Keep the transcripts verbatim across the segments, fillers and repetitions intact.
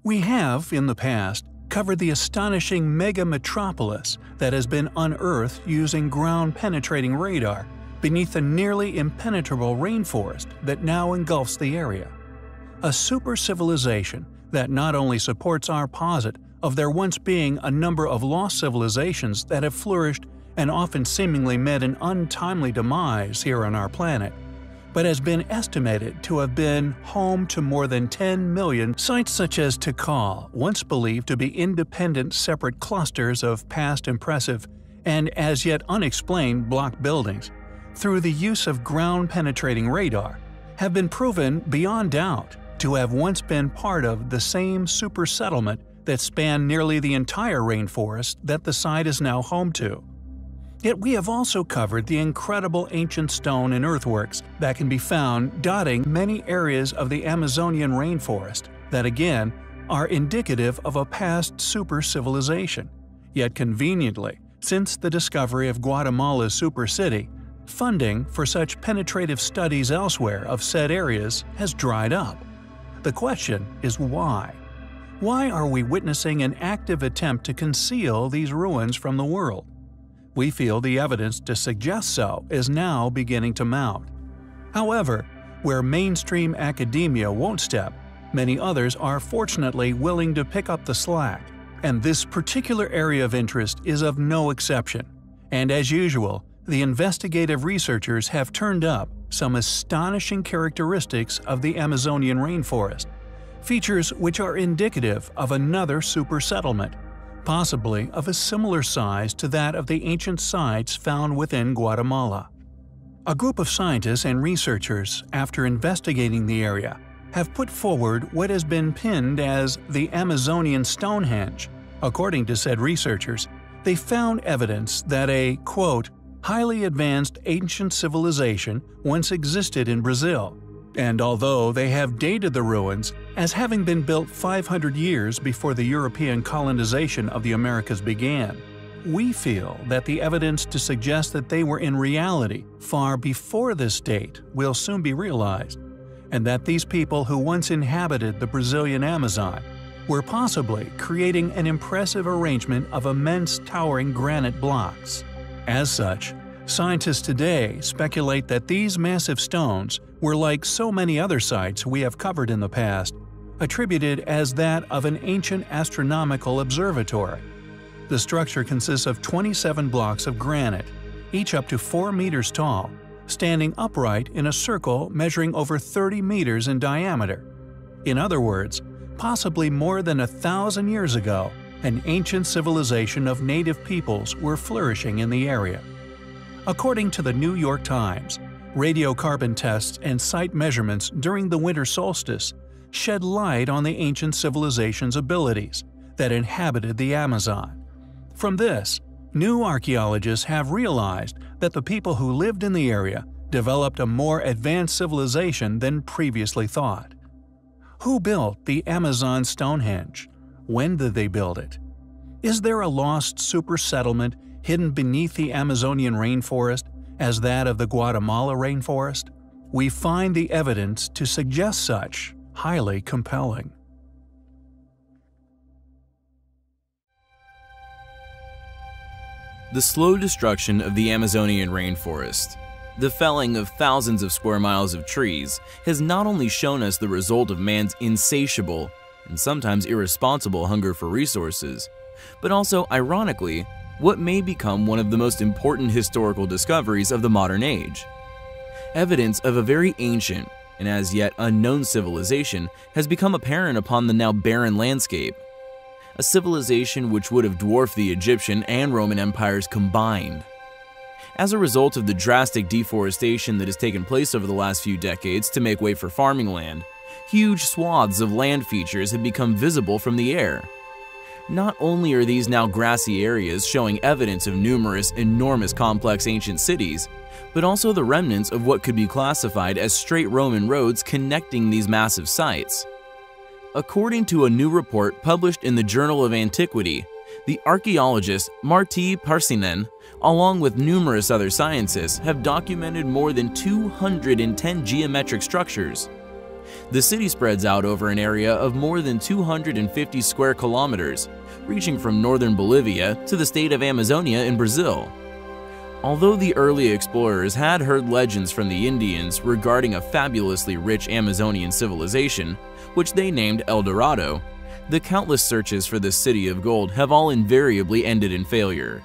We have, in the past, covered the astonishing mega-metropolis that has been unearthed using ground-penetrating radar beneath the nearly impenetrable rainforest that now engulfs the area. A super-civilization that not only supports our posit of there once being a number of lost civilizations that have flourished and often seemingly met an untimely demise here on our planet, but has been estimated to have been home to more than ten million sites such as Tikal, once believed to be independent separate clusters of past impressive and as yet unexplained block buildings, through the use of ground-penetrating radar, have been proven beyond doubt to have once been part of the same super-settlement that spanned nearly the entire rainforest that the site is now home to. Yet we have also covered the incredible ancient stone and earthworks that can be found dotting many areas of the Amazonian rainforest that again are indicative of a past super-civilization. Yet conveniently, since the discovery of Guatemala's super city, funding for such penetrative studies elsewhere of said areas has dried up. The question is why? Why are we witnessing an active attempt to conceal these ruins from the world? We feel the evidence to suggest so is now beginning to mount. However, where mainstream academia won't step, many others are fortunately willing to pick up the slack, and this particular area of interest is of no exception. And as usual, the investigative researchers have turned up some astonishing characteristics of the Amazonian rainforest, features which are indicative of another super-settlement, possibly of a similar size to that of the ancient sites found within Guatemala. A group of scientists and researchers, after investigating the area, have put forward what has been pinned as the Amazonian Stonehenge. According to said researchers, they found evidence that a, quote, highly advanced ancient civilization once existed in Brazil, and although they have dated the ruins as having been built five hundred years before the European colonization of the Americas began, we feel that the evidence to suggest that they were in reality far before this date will soon be realized, and that these people who once inhabited the Brazilian Amazon were possibly creating an impressive arrangement of immense towering granite blocks. As such, scientists today speculate that these massive stones were like so many other sites we have covered in the past, attributed as that of an ancient astronomical observatory. The structure consists of twenty-seven blocks of granite, each up to four meters tall, standing upright in a circle measuring over thirty meters in diameter. In other words, possibly more than a thousand years ago, an ancient civilization of native peoples were flourishing in the area. According to the New York Times, radiocarbon tests and site measurements during the winter solstice shed light on the ancient civilization's abilities that inhabited the Amazon. From this, new archaeologists have realized that the people who lived in the area developed a more advanced civilization than previously thought. Who built the Amazon Stonehenge? When did they build it? Is there a lost super-settlement hidden beneath the Amazonian rainforest as that of the Guatemala rainforest? We find the evidence to suggest such highly compelling. The slow destruction of the Amazonian rainforest, the felling of thousands of square miles of trees, has not only shown us the result of man's insatiable and sometimes irresponsible hunger for resources, but also, ironically, what may become one of the most important historical discoveries of the modern age. Evidence of a very ancient and as yet unknown civilization has become apparent upon the now barren landscape. A civilization which would have dwarfed the Egyptian and Roman empires combined. As a result of the drastic deforestation that has taken place over the last few decades to make way for farming land, huge swaths of land features have become visible from the air. Not only are these now grassy areas showing evidence of numerous, enormous, complex ancient cities, but also the remnants of what could be classified as straight Roman roads connecting these massive sites. According to a new report published in the Journal of Antiquity, the archaeologist Martti Parsinen, along with numerous other scientists, have documented more than two hundred ten geometric structures. The city spreads out over an area of more than two hundred fifty square kilometers, reaching from northern Bolivia to the state of Amazonia in Brazil. Although the early explorers had heard legends from the Indians regarding a fabulously rich Amazonian civilization, which they named El Dorado, the countless searches for this city of gold have all invariably ended in failure.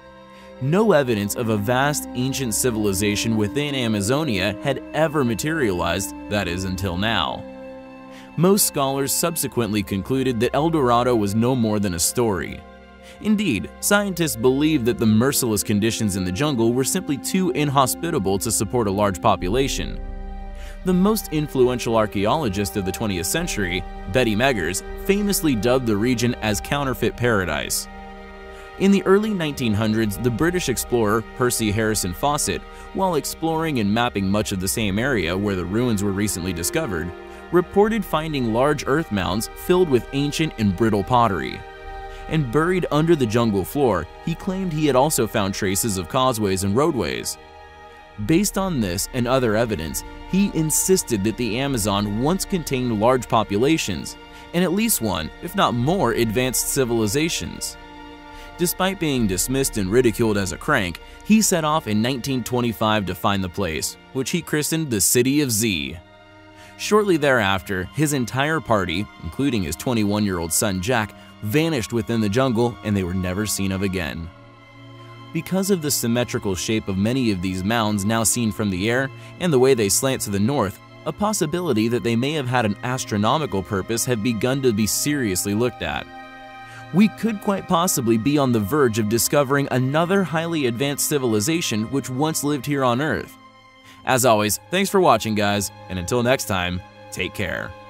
No evidence of a vast ancient civilization within Amazonia had ever materialized, that is, until now. Most scholars subsequently concluded that El Dorado was no more than a story. Indeed, scientists believe that the merciless conditions in the jungle were simply too inhospitable to support a large population. The most influential archaeologist of the twentieth century, Betty Meggers, famously dubbed the region as Counterfeit Paradise. In the early nineteen hundreds, the British explorer Percy Harrison Fawcett, while exploring and mapping much of the same area where the ruins were recently discovered, reported finding large earth mounds filled with ancient and brittle pottery. And buried under the jungle floor, he claimed he had also found traces of causeways and roadways. Based on this and other evidence, he insisted that the Amazon once contained large populations, and at least one, if not more, advanced civilizations. Despite being dismissed and ridiculed as a crank, he set off in nineteen twenty-five to find the place, which he christened the City of Z. Shortly thereafter, his entire party, including his twenty-one-year-old son Jack, vanished within the jungle and they were never seen of again. Because of the symmetrical shape of many of these mounds now seen from the air and the way they slant to the north, a possibility that they may have had an astronomical purpose had begun to be seriously looked at. We could quite possibly be on the verge of discovering another highly advanced civilization which once lived here on Earth. As always, thanks for watching, guys, and until next time, take care.